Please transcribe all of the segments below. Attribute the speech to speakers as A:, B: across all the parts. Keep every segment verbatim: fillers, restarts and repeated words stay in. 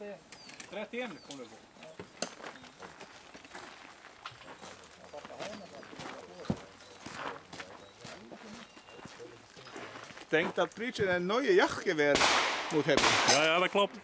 A: trettioen kom du på.
B: Denk dat Pritje een nieuwe jachtgeweer moet hebben.
C: Ja, ja, dat klopt.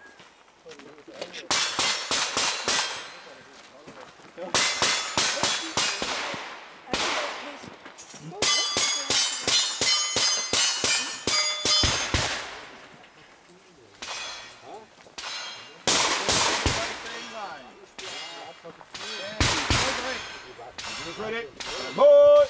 B: Ready? Boy!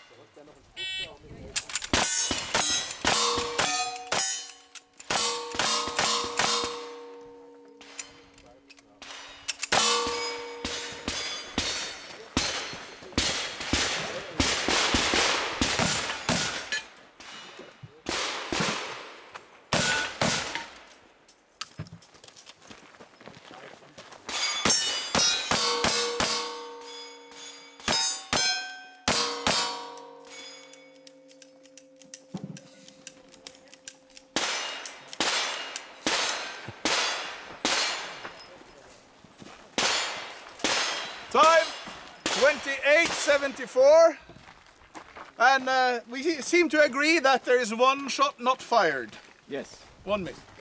B: Time twenty-eight seventy-four, and uh, we seem to agree that there is one shot not fired.
A: Yes.
B: One miss.